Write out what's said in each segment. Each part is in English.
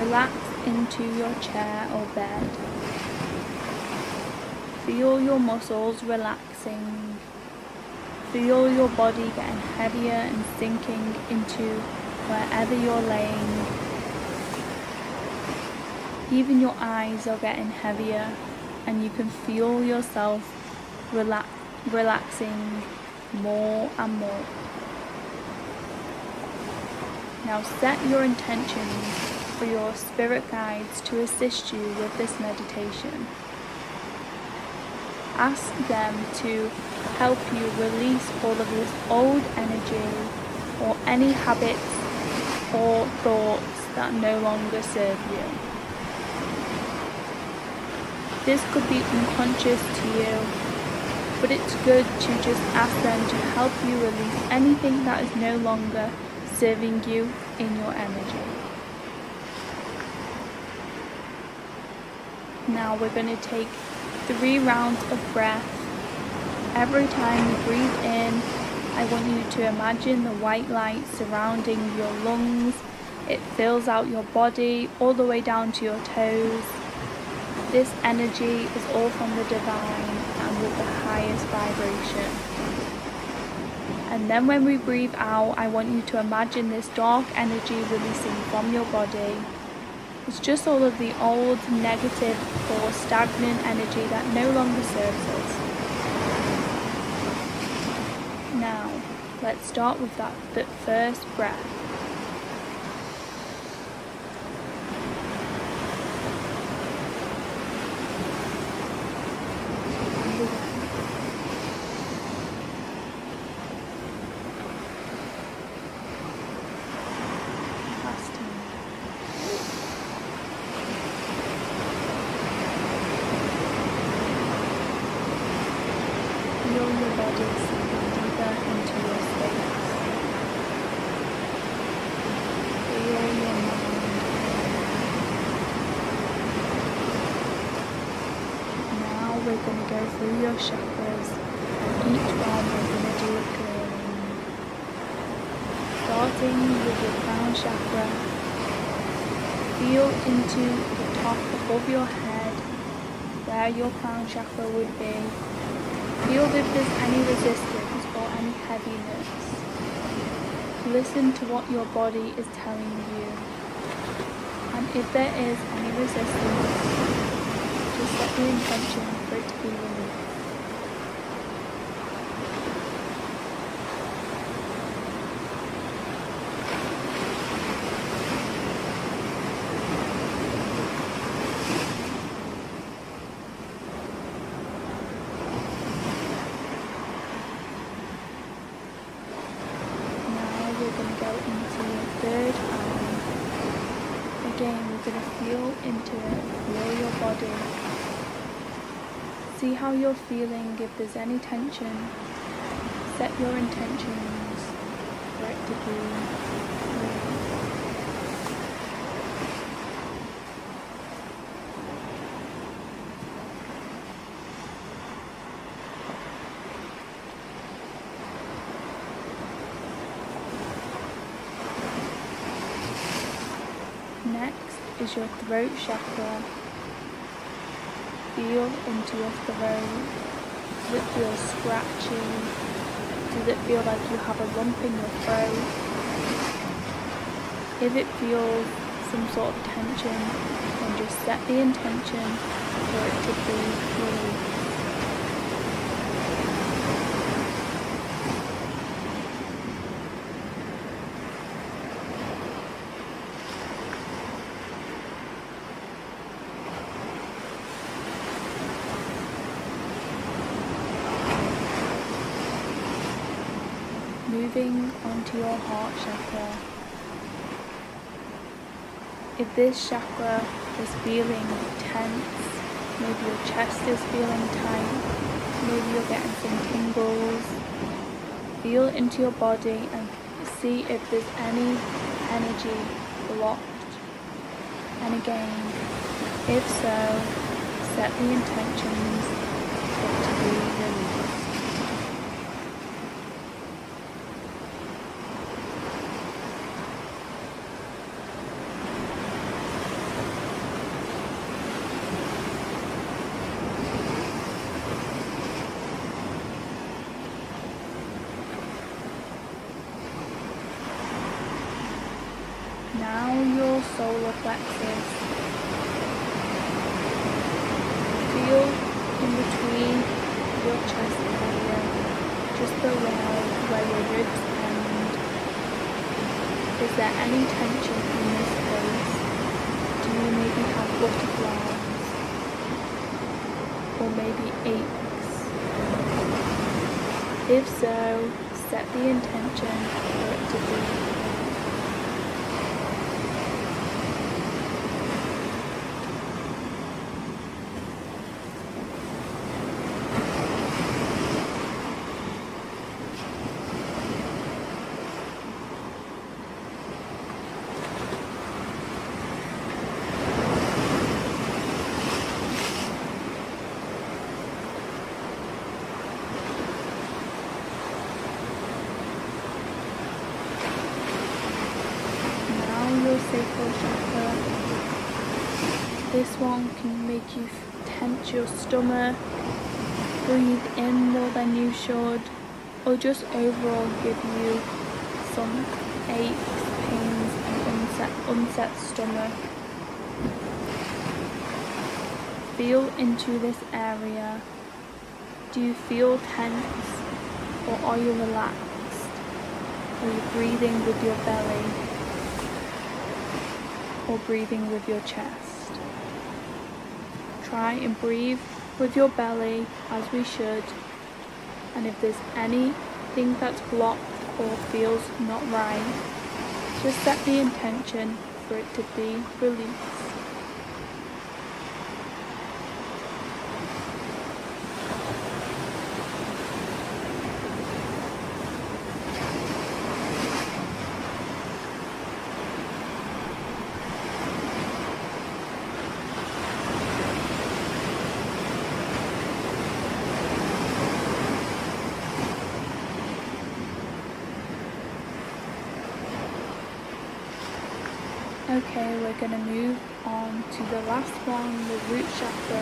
Relax into your chair or bed. Feel your muscles relaxing. Feel your body getting heavier and sinking into wherever you're laying. Even your eyes are getting heavier and you can feel yourself relaxing more and more. Now set your intentions for your spirit guides to assist you with this meditation. Ask them to help you release all of this old energy or any habits or thoughts that no longer serve you. This could be unconscious to you, but it's good to just ask them to help you release anything that is no longer serving you in your energy. Now we're going to take 3 rounds of breath. Every time you breathe in, I want you to imagine the white light surrounding your lungs. It fills out your body all the way down to your toes. This energy is all from the divine and with the highest vibration. And then when we breathe out, I want you to imagine this dark energy releasing from your body. It's just all of the old, negative or stagnant energy that no longer serves us. Now, let's start with that first breath. Feel your body sinking deeper into your space. Feel your mind. Now we're going to go through your chakras, and each one we're going to do a clearing. Starting with your crown chakra, feel into the top above your head, where your crown chakra would be. Feel if there's any resistance or any heaviness. Listen to what your body is telling you. And if there is any resistance, just set the intention for it to be released. Third eye. Again, we're going to feel into it, feel your body. See how you're feeling, if there's any tension. Set your intentions for it to be released. Next is your throat chakra. Feel into your throat. Does it feel scratchy? Does it feel like you have a lump in your throat? If it feels some sort of tension, then just set the intention for it to be released. Moving onto your heart chakra. If this chakra is feeling tense, maybe your chest is feeling tight, maybe you're getting some tingles, feel into your body and see if there's any energy blocked. And again, if so, set the intentions for it to be released. Now your solar plexus. Feel in between your chest area, just below where your ribs end. Is there any tension in this place? Do you maybe have butterflies? Or maybe aches? If so, set the intention for it to be. Sacral chakra. This one can make you tense your stomach, breathe in more than you should, or just overall give you some aches, pains and unset stomach. Feel into this area. Do you feel tense, or are you relaxed? Are you breathing with your belly? Or breathing with your chest? Try and breathe with your belly as we should, and if there's anything that's blocked or feels not right, just set the intention for it to be released. Okay, we're going to move on to the last one, the root chakra.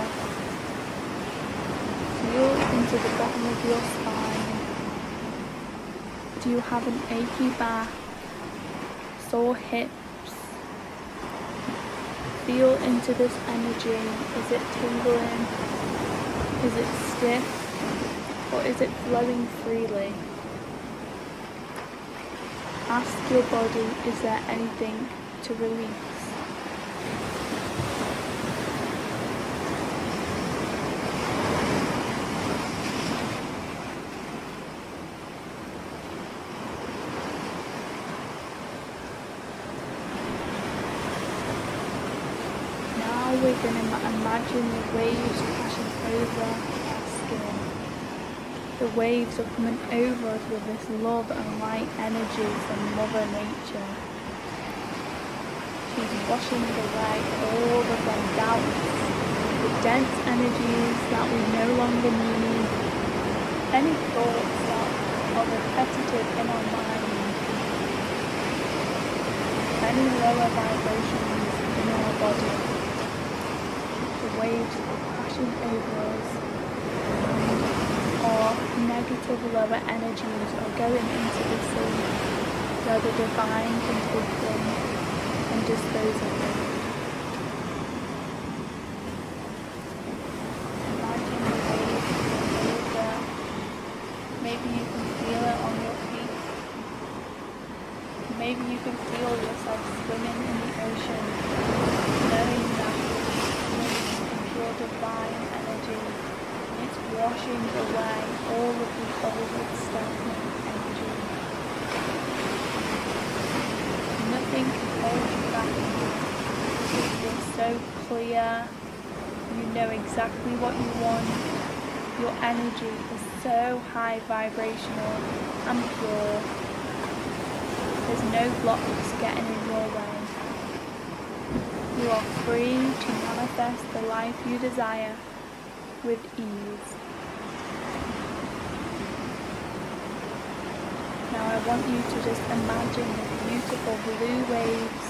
Feel into the bottom of your spine. Do you have an achy back, sore hips? Feel into this energy. Is it tingling? Is it stiff? Or is it flowing freely? Ask your body, is there anything to release? Now we're going to imagine the waves crashing over our skin. The waves are coming over us with this love and light energy from Mother Nature. She's washing away all of them doubts, the dense energies that we no longer need, any thoughts that are repetitive in our mind, any lower vibrations in our body. The waves are crashing over us, and our negative lower energies are going into the sea, where the divine can take them and dispose of them. Imagine the waves over. Maybe you can feel it on your feet. Maybe you can feel yourself swimming in the ocean, knowing that you're pure divine energy. It's washing away all of the old stagnant energy. Nothing can hold you back. You're so clear. You know exactly what you want. Your energy is so high vibrational and pure. There's no blocks getting in your way. You are free to manifest the life you desire with ease. Now I want you to just imagine the beautiful blue waves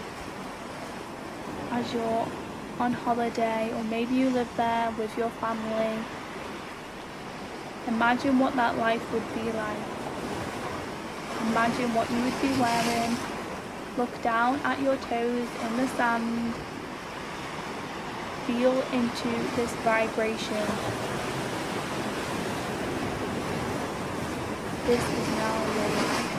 as you're on holiday, or maybe you live there with your family. Imagine what that life would be like. Imagine what you would be wearing, Look down at your toes in the sand. Feel into this vibration. This is now your life.